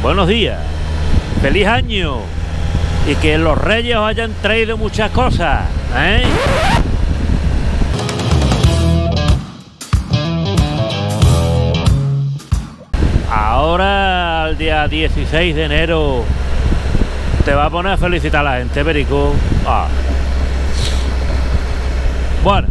buenos días, feliz año y que los reyes os hayan traído muchas cosas, ¿eh? Ahora, al día 16 de enero, te va a poner a felicitar a la gente, Perico. Ah. Bueno,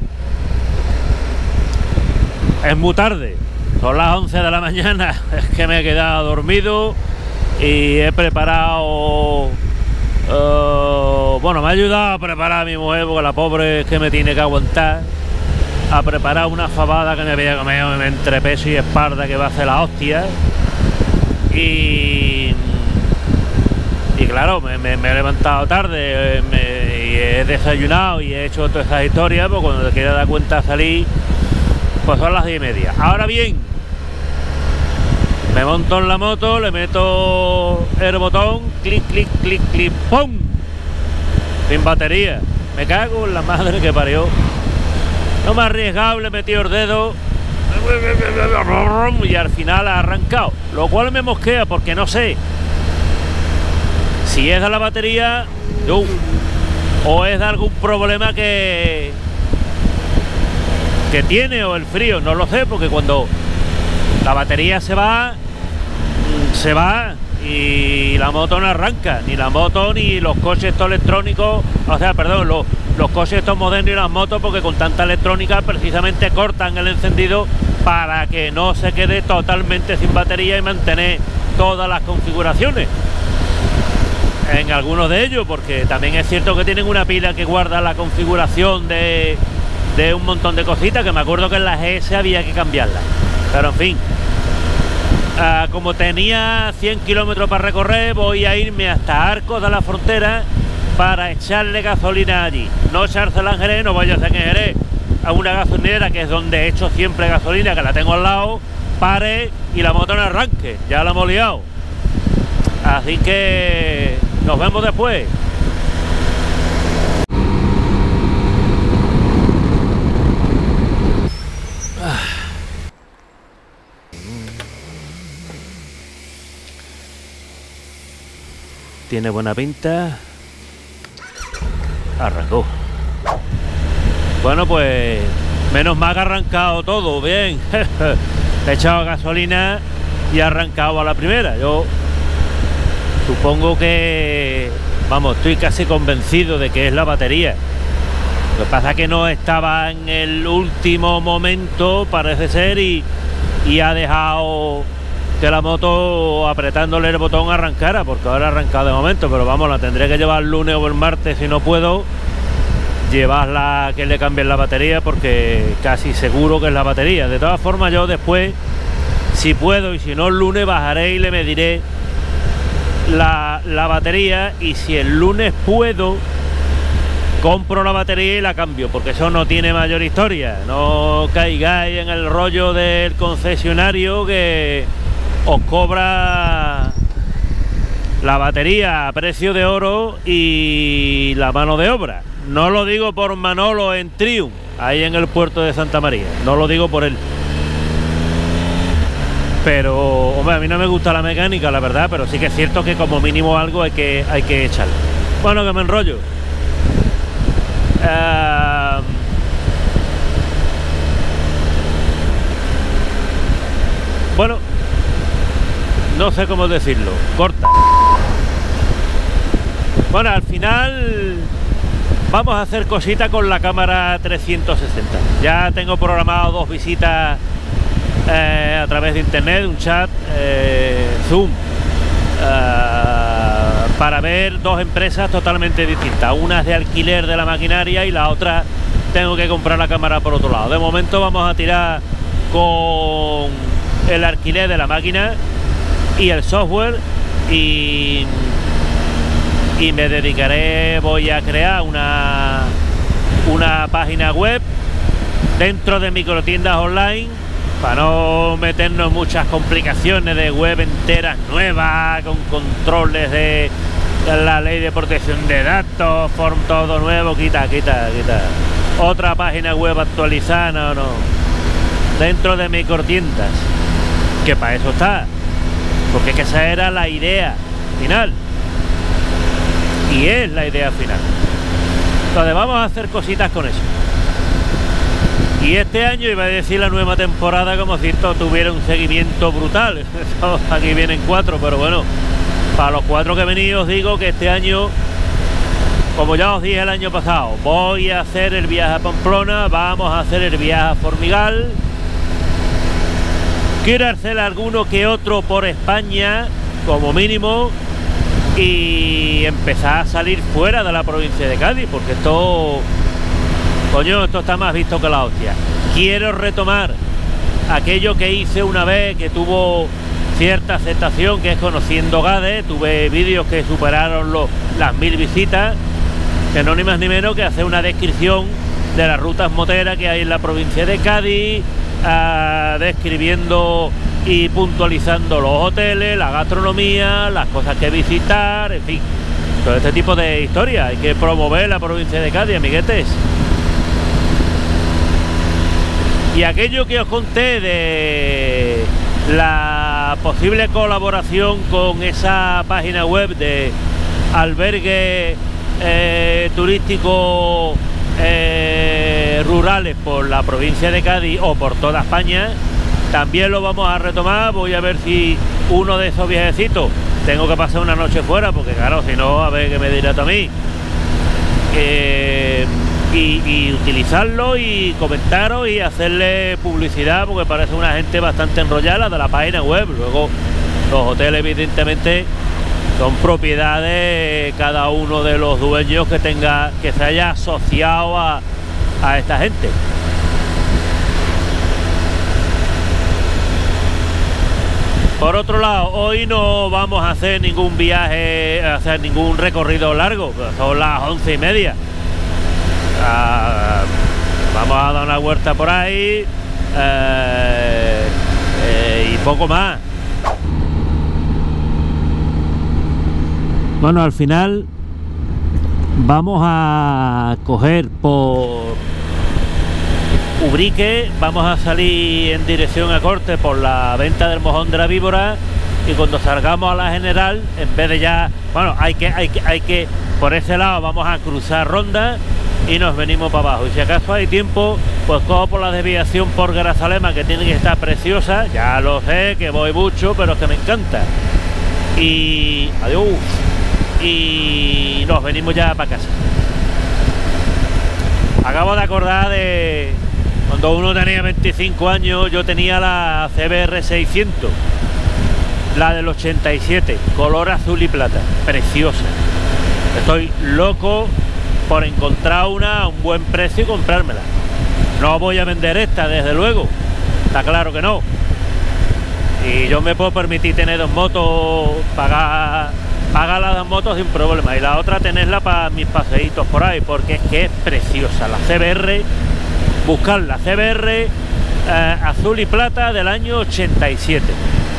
es muy tarde, son las 11 de la mañana, es que me he quedado dormido y he preparado... bueno, me ha ayudado a preparar a mi mujer, porque la pobre es que me tiene que aguantar, a preparar una fabada que me voy a comer entre peso y espalda, que va a hacer la hostia. Y claro, me he levantado tarde, y he desayunado y he hecho todas esas historias, pues cuando te quieras dar cuenta salir, pues son las 10:30. Ahora bien, me monto en la moto, le meto el botón, clic, clic, clic, clic, ¡pum! Sin batería. Me cago en la madre que parió. No me he arriesgado, le he metido el dedo y al final ha arrancado, lo cual me mosquea porque no sé si es de la batería o es de algún problema que tiene, o el frío, no lo sé, porque cuando la batería se va y la moto no arranca, ni la moto ni los coches estos electrónicos, o sea, perdón, los coches estos modernos y las motos, porque con tanta electrónica precisamente cortan el encendido para que no se quede totalmente sin batería y mantener todas las configuraciones en algunos de ellos, porque también es cierto que tienen una pila que guarda la configuración de un montón de cositas, que me acuerdo que en las GS había que cambiarlas, pero en fin, como tenía 100 kilómetros para recorrer, voy a irme hasta Arcos de la Frontera para echarle gasolina allí, no echársela en Jerez, no vaya a ser que en Jerez a una gasolinera, que es donde he hecho siempre gasolina, que la tengo al lado, pare y la moto no arranque, ya la hemos liado. Así que nos vemos después. Tiene buena pinta. Arrancó. Bueno, pues menos mal que ha arrancado todo bien. Le he echado gasolina y ha arrancado a la primera. Yo supongo que, vamos, estoy casi convencido de que es la batería. Lo que pasa es que no estaba en el último momento, parece ser, y ha dejado que la moto, apretándole el botón, arrancara, porque ahora ha arrancado de momento, pero vamos, la tendré que llevar el lunes o el martes si no puedo. Llevarla, que le cambien la batería, porque casi seguro que es la batería. De todas formas, yo después, si puedo y si no, el lunes bajaré y le mediré la batería, y si el lunes puedo, compro la batería y la cambio, porque eso no tiene mayor historia. No caigáis en el rollo del concesionario que os cobra la batería a precio de oro y la mano de obra. No lo digo por Manolo en Triumph, ahí en el puerto de Santa María, no lo digo por él. Pero, hombre, a mí no me gusta la mecánica, la verdad, pero sí que es cierto que como mínimo algo hay que echarle. Bueno, que me enrollo. Bueno, no sé cómo decirlo, corta. Bueno, al final vamos a hacer cosita con la cámara 360. Ya tengo programado 2 visitas a través de internet, un chat, Zoom, para ver 2 empresas totalmente distintas. Una es de alquiler de la maquinaria y la otra tengo que comprar la cámara por otro lado. De momento vamos a tirar con el alquiler de la máquina y el software, y me dedicaré, voy a crear una página web dentro de microtiendas online, para no meternos muchas complicaciones de web enteras nuevas, con controles de la ley de protección de datos, form todo nuevo, quita. Otra página web actualizada, no. Dentro de microtiendas, que para eso está. porque es que esa era la idea final y es la idea final. Entonces vamos a hacer cositas con eso. Y este año, iba a decir la nueva temporada, como si esto tuviera un seguimiento brutal. Aquí vienen 4, pero bueno, para los 4 que he venido os digo que este año, como ya os dije el año pasado, voy a hacer el viaje a Pamplona, vamos a hacer el viaje a Formigal. Quiero hacer alguno que otro por España, como mínimo, y empezar a salir fuera de la provincia de Cádiz, porque esto, coño, esto está más visto que la hostia. Quiero retomar aquello que hice una vez, que tuvo cierta aceptación, que es Conociendo Gade. Tuve vídeos que superaron las 1000 visitas, que no ni más ni menos que hacer una descripción de las rutas moteras que hay en la provincia de Cádiz, describiendo y puntualizando los hoteles, la gastronomía, las cosas que visitar, en fin, todo este tipo de historias. Hay que promover la provincia de Cádiz, amiguetes. Y aquello que os conté de la posible colaboración con esa página web de albergues turísticos rurales por la provincia de Cádiz o por toda España, también lo vamos a retomar. Voy a ver si uno de esos viajecitos tengo que pasar una noche fuera, porque claro, si no, a ver qué me dirá también, y utilizarlo y comentaros y hacerle publicidad, porque parece una gente bastante enrollada de la página web. Luego los hoteles evidentemente son propiedad de cada uno de los dueños que se haya asociado a esta gente. Por otro lado, hoy no vamos a hacer ningún viaje, a hacer ningún recorrido largo, son las 11:30. Vamos a dar una vuelta por ahí y poco más. Bueno, al final vamos a coger por Ubrique, vamos a salir en dirección a Corte por la venta del Mojón de la Víbora, y cuando salgamos a la General, en vez de ya, bueno, hay que por ese lado vamos a cruzar Ronda y nos venimos para abajo. Y si acaso hay tiempo, pues cojo por la desviación por Grazalema, que tiene que estar preciosa. Ya lo sé, que voy mucho, pero es que me encanta. Y adiós. Y nos venimos ya para casa. Acabo de acordar de cuando uno tenía 25 años, yo tenía la CBR 600, la del 87, color azul y plata, preciosa. Estoy loco por encontrar una a un buen precio y comprármela. No voy a vender esta, desde luego, está claro que no. Y yo me puedo permitir tener 2 motos, pagar las 2 motos sin problema, y la otra tenerla para mis paseitos por ahí, porque es que es preciosa la CBR. Buscar la CBR azul y plata del año 87.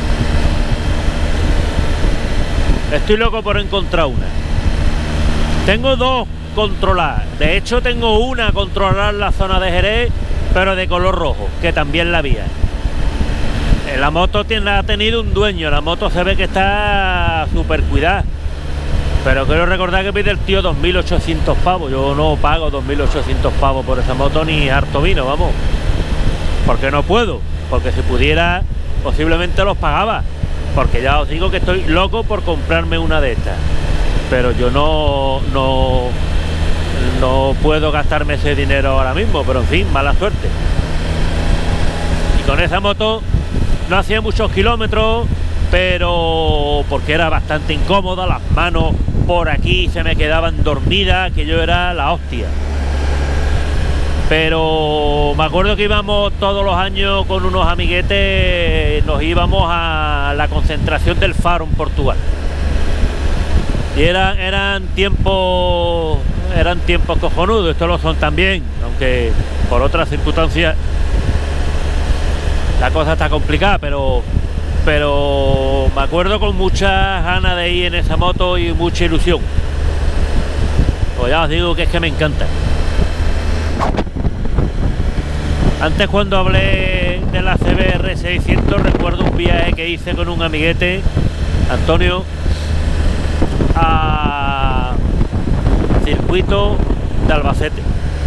Estoy loco por encontrar una. Tengo 2 controladas, de hecho tengo una controlada en la zona de Jerez, pero de color rojo, que también la había. La moto ha tenido un dueño, la moto se ve que está súper cuidada, pero quiero recordar que pide el tío 2.800 pavos. Yo no pago 2.800 pavos por esa moto ni harto vino, vamos, porque no puedo, porque si pudiera posiblemente los pagaba, porque ya os digo que estoy loco por comprarme una de estas, pero yo no puedo gastarme ese dinero ahora mismo. Pero en fin, mala suerte. Y con esa moto no hacía muchos kilómetros, pero porque era bastante incómoda, las manos por aquí se me quedaban dormidas, que yo era la hostia. Pero me acuerdo que íbamos todos los años con unos amiguetes, nos íbamos a la concentración del Faro en Portugal. Y eran tiempos cojonudos. Estos lo son también, aunque por otras circunstancias la cosa está complicada, pero me acuerdo con muchas ganas de ir en esa moto y mucha ilusión. Pues ya os digo que es que me encanta. Antes, cuando hablé de la CBR 600, recuerdo un viaje que hice con un amiguete Antonio, a circuito de Albacete.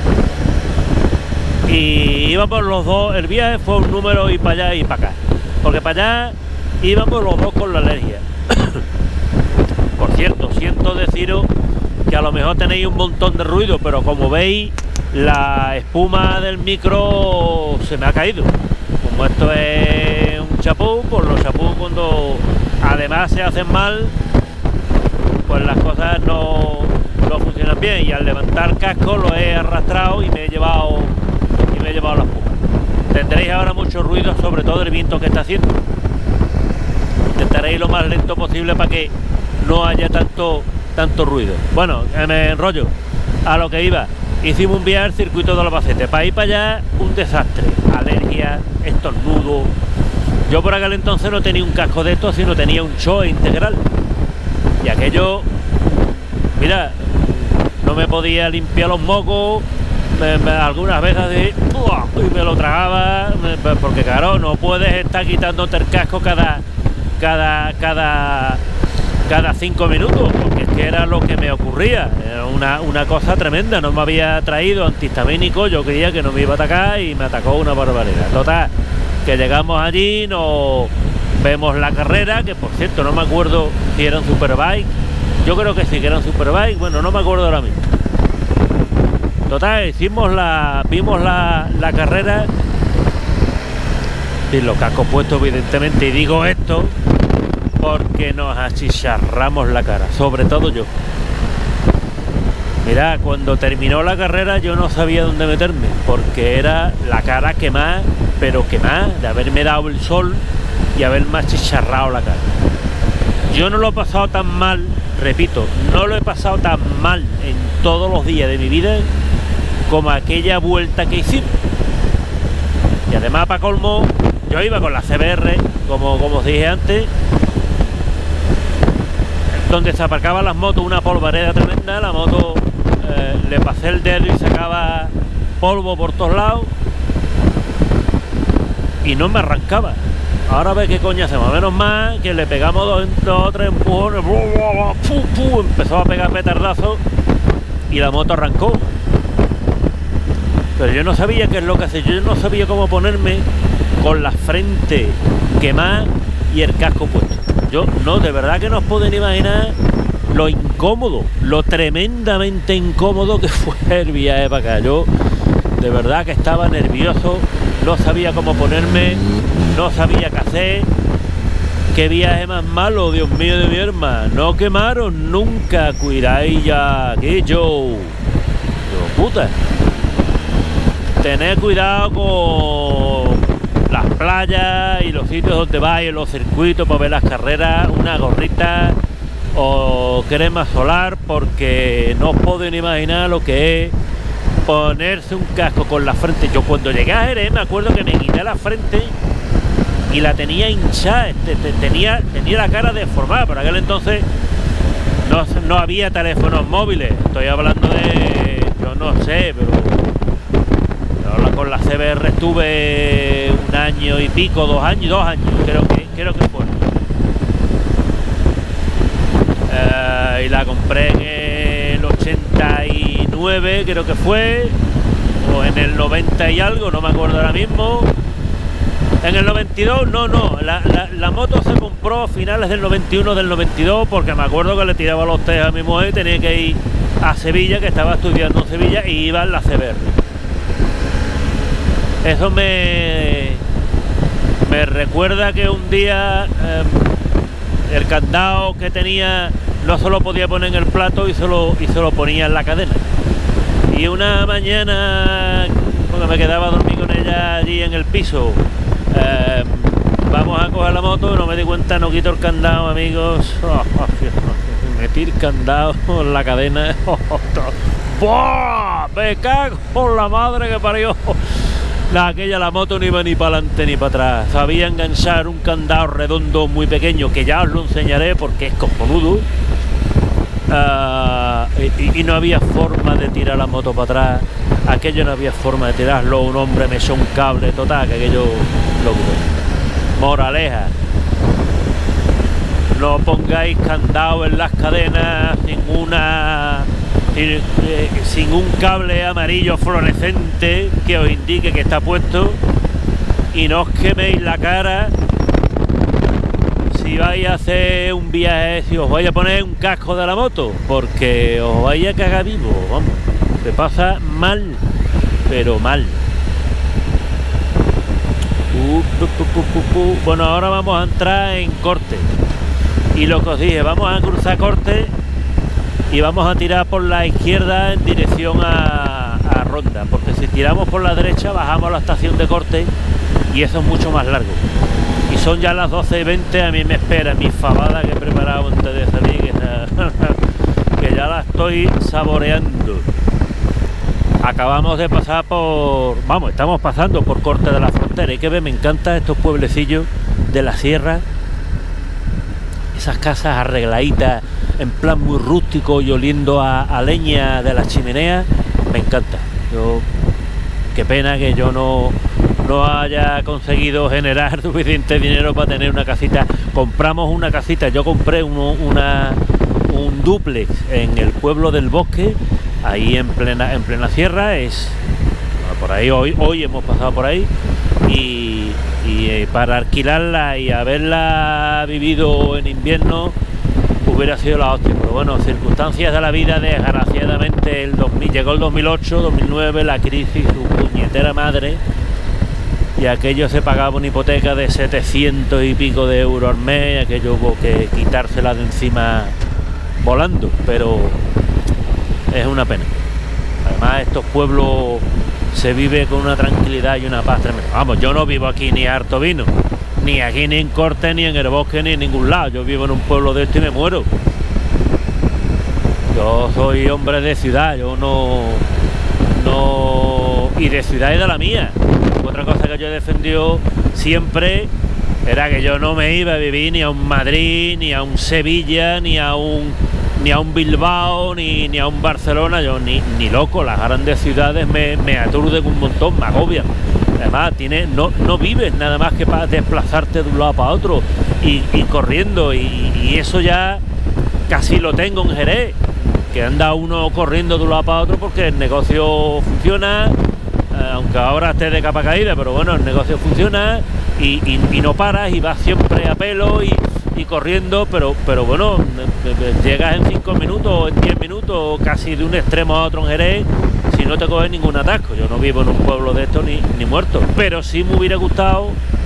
Y íbamos los dos, el viaje fue un número y para allá y para acá, porque para allá íbamos los dos con la alergia. Por cierto, siento deciros que a lo mejor tenéis un montón de ruido, pero como veis, la espuma del micro se me ha caído. Como esto es un chapú, pues los chapús cuando además se hacen mal, pues las cosas no funcionan bien, y al levantar el casco lo he arrastrado y me he llevado la espuma. Tendréis ahora mucho ruido, sobre todo el viento que está haciendo. Intentaré ir lo más lento posible para que no haya tanto ruido. Bueno, me enrollo. A lo que iba, hicimos un viaje al circuito de Albacete. Para ir para allá, un desastre. Alergia, estornudo. Yo por aquel entonces no tenía un casco de estos, sino tenía un Shoe integral. Y aquello, mira, no me podía limpiar los mocos. Algunas veces y me lo tragaba, porque claro, no puedes estar quitándote el casco cada 5 minutos, porque es que era lo que me ocurría. Era una cosa tremenda. No me había traído antihistamínico, yo creía que no me iba a atacar y me atacó una barbaridad. Total, que llegamos allí, nos vemos la carrera, que por cierto no me acuerdo si eran Superbike. Yo creo que sí que eran Superbike, bueno, no me acuerdo ahora mismo. Total, vimos la carrera sin los cascos puestos, evidentemente, y digo esto porque nos achicharramos la cara, sobre todo yo. Mira, cuando terminó la carrera yo no sabía dónde meterme, porque era la cara quemada, pero quemada, de haberme dado el sol y haberme achicharrado la cara. Yo no lo he pasado tan mal, repito, no lo he pasado tan mal en todos los días de mi vida como aquella vuelta que hicimos. Y además, para colmo, yo iba con la CBR, como os dije antes, donde se aparcaban las motos, una polvareda tremenda. La moto le pasé el dedo y sacaba polvo por todos lados y no me arrancaba. Ahora ve qué coño hacemos. Menos mal que le pegamos dos o tres empujones, empezó a pegar petardazos y la moto arrancó. Pero yo no sabía qué es lo que hace. Yo no sabía cómo ponerme con la frente quemada y el casco puesto. Yo no, de verdad que no os pueden imaginar lo incómodo, lo tremendamente incómodo que fue el viaje para acá. Yo de verdad que estaba nervioso, no sabía cómo ponerme, no sabía qué hacer. Qué viaje más malo, Dios mío de mi hermano. No quemaron nunca, cuidáis ya, que yo puta. Tened cuidado con las playas y los sitios donde vais, los circuitos para ver las carreras, una gorrita o crema solar, porque no os pueden imaginar lo que es ponerse un casco con la frente. Yo cuando llegué a Jerez me acuerdo que me quité la frente y la tenía hinchada, tenía la cara deformada. Por aquel entonces no había teléfonos móviles, estoy hablando de, yo no sé, pero con la CBR estuve 1 año y pico, 2 años, creo que fue. Y la compré en el 89, creo que fue, o en el 90 y algo, no me acuerdo ahora mismo. En el 92, la moto se compró a finales del 91, del 92, porque me acuerdo que le tiraba los test a mi mujer y tenía que ir a Sevilla, que estaba estudiando en Sevilla, y iba en la CBR. Eso me recuerda que un día el candado que tenía no se lo podía poner en el plato y se lo ponía en la cadena. Y una mañana, cuando me quedaba a dormir con ella allí en el piso, vamos a coger la moto y no me di cuenta, no quito el candado, amigos. Metí el candado en la cadena. ¡Buah! Me cago en la madre que parió. La moto no iba ni para adelante ni para atrás. Sabía enganchar un candado redondo muy pequeño, que ya os lo enseñaré porque es cojonudo. Y no había forma de tirar la moto para atrás. Aquello no había forma de tirarlo. Un hombre me echó un cable total, que aquello lo curó. Moraleja: no pongáis candado en las cadenas sin un cable amarillo fluorescente que os indique que está puesto, y no os queméis la cara si vais a hacer un viaje, si os vais a poner un casco de la moto, porque os vais a cagar vivo, vamos, se pasa mal, pero mal. Bueno, ahora vamos a entrar en corte, y lo que os dije, vamos a cruzar corte y vamos a tirar por la izquierda en dirección a Ronda, porque si tiramos por la derecha bajamos a la estación de corte y eso es mucho más largo. Y son ya las 12:20, a mí me espera mi fabada que he preparado antes de salir, que ya la estoy saboreando. Acabamos de pasar estamos pasando por Corte de la Frontera. Hay que ver, me encantan estos pueblecillos de la sierra, esas casas arregladitas en plan muy rústico y oliendo a leña de la chimenea, me encanta. Qué pena que yo no haya conseguido generar suficiente dinero para tener una casita. Compramos una casita, yo compré un dúplex en el pueblo del Bosque, ahí en plena sierra, por ahí hoy hemos pasado por ahí, y para alquilarla y haberla vivido en invierno hubiera sido la hostia, pero bueno, circunstancias de la vida, desgraciadamente llegó el 2008, 2009, la crisis, su puñetera madre, y aquello se pagaba una hipoteca de 700 y pico de euros al mes, aquello hubo que quitársela de encima volando, pero es una pena. Además, estos pueblos se vive con una tranquilidad y una paz tremenda. Vamos, yo no vivo aquí ni harto vino, ni aquí ni en Corte, ni en el Bosque, ni en ningún lado. Yo vivo en un pueblo de esto y me muero. Yo soy hombre de ciudad, yo no y de ciudad y de la mía. Otra cosa que yo he defendido siempre era que yo no me iba a vivir ni a un Madrid, ni a un Sevilla, ni a un Bilbao, ni a un Barcelona. Yo ni loco, las grandes ciudades me aturden un montón, me agobian. Además no vives nada más que para desplazarte de un lado para otro y corriendo, y eso ya casi lo tengo en Jerez, que anda uno corriendo de un lado para otro porque el negocio funciona, aunque ahora esté de capa caída, pero bueno, el negocio funciona y no paras y vas siempre a pelo y corriendo, pero bueno, llegas en 5 minutos o en 10 minutos casi de un extremo a otro en Jerez si no te coges ningún atasco. Yo no vivo en un pueblo de esto ni muerto, pero sí me hubiera gustado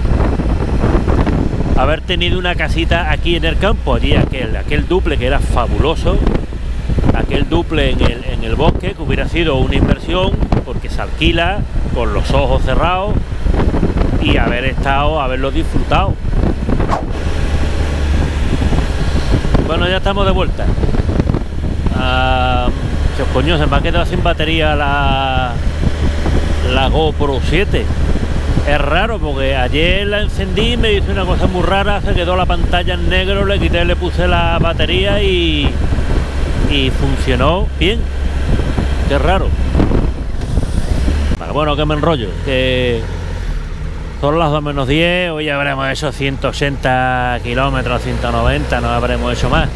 haber tenido una casita aquí en el campo, allí aquel duple que era fabuloso, aquel duple en el Bosque, que hubiera sido una inversión porque se alquila con los ojos cerrados, y haberlo disfrutado. Bueno, ya estamos de vuelta. Coño, se me ha quedado sin batería la GoPro 7. Es raro porque ayer la encendí y me hizo una cosa muy rara, se quedó la pantalla en negro, le quité, le puse la batería y funcionó bien. Qué raro. Bueno, que me enrollo, que son las 2:10, hoy habremos hecho 180 kilómetros, 190, no habremos hecho más.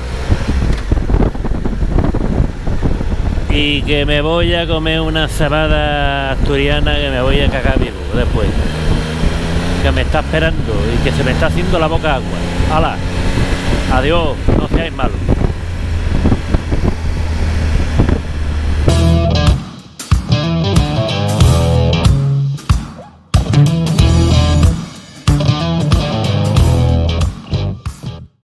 Y que me voy a comer una cebada asturiana, que me voy a cagar vivo después, que me está esperando y que se me está haciendo la boca agua. ¡Hala! Adiós, no seáis malos.